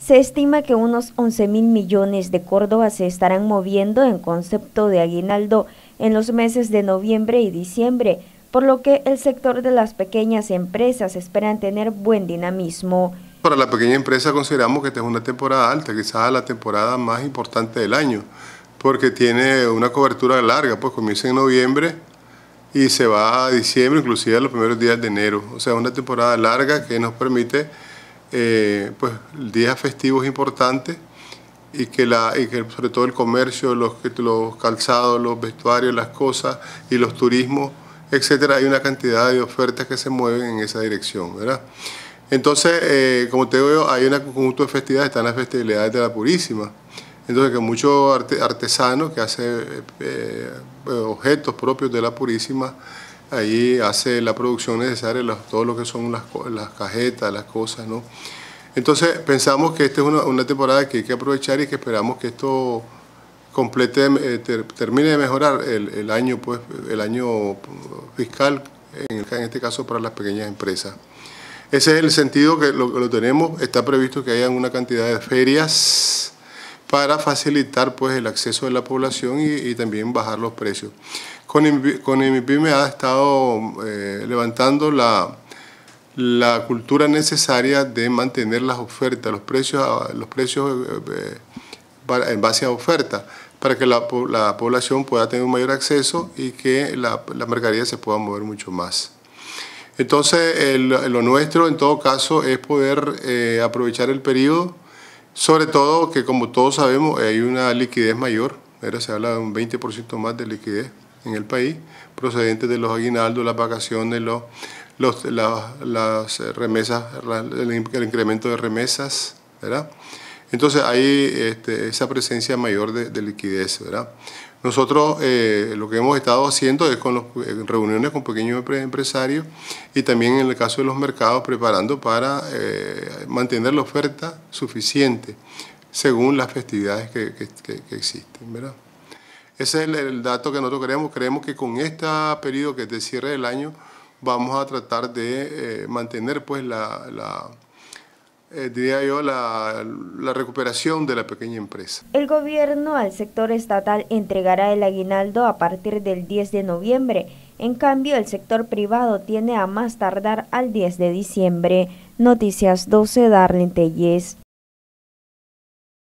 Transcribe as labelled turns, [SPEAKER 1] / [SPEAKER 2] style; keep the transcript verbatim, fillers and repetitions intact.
[SPEAKER 1] Se estima que unos once mil millones de córdobas se estarán moviendo en concepto de aguinaldo en los meses de noviembre y diciembre, por lo que el sector de las pequeñas empresas esperan tener buen dinamismo.
[SPEAKER 2] Para la pequeña empresa consideramos que esta es una temporada alta, quizás la temporada más importante del año, porque tiene una cobertura larga, pues comienza en noviembre y se va a diciembre, inclusive a los primeros días de enero. O sea, una temporada larga que nos permite eh, pues, días festivos importantes y que, la, y que sobre todo el comercio, los, los calzados, los vestuarios, las cosas y los turismos, etcétera, hay una cantidad de ofertas que se mueven en esa dirección, ¿verdad? Entonces, eh, como te digo, hay un conjunto de festividades, están las festividades de la Purísima. Entonces, que muchos arte, artesanos que hacen eh, objetos propios de la Purísima, ahí hace la producción necesaria, los, todo lo que son las, las cajetas, las cosas, ¿no? Entonces, pensamos que esta es una, una temporada que hay que aprovechar y que esperamos que esto complete, eh, ter, termine de mejorar el, el año, pues, el año fiscal, en, en este caso para las pequeñas empresas. Ese es el sentido que lo, lo tenemos. Está previsto que haya una cantidad de ferias para facilitar, pues, el acceso de la población y, y también bajar los precios. Con, con INVIPYME ha estado eh, levantando la, la cultura necesaria de mantener las ofertas, los precios, los precios eh, para, en base a oferta, para que la, la población pueda tener un mayor acceso y que la, la mercadería se pueda mover mucho más. Entonces, el, lo nuestro, en todo caso, es poder eh, aprovechar el periodo, sobre todo que, como todos sabemos, hay una liquidez mayor, ¿verdad? Se habla de un veinte por ciento más de liquidez en el país, procedente de los aguinaldos, las vacaciones, los, los, la, las remesas, el, el incremento de remesas, ¿verdad? Entonces, hay este, esa presencia mayor de, de liquidez, ¿verdad? Nosotros eh, lo que hemos estado haciendo es con los, en reuniones con pequeños empresarios y también en el caso de los mercados preparando para eh, mantener la oferta suficiente según las festividades que, que, que, que existen, ¿verdad? Ese es el, el dato que nosotros creemos. Creemos que con este periodo que es de cierre del año vamos a tratar de eh, mantener, pues, la, la Eh, diría yo, la, la recuperación de la pequeña empresa.
[SPEAKER 1] El gobierno al sector estatal entregará el aguinaldo a partir del diez de noviembre. En cambio, el sector privado tiene a más tardar al diez de diciembre. Noticias doce, Darlene Telles.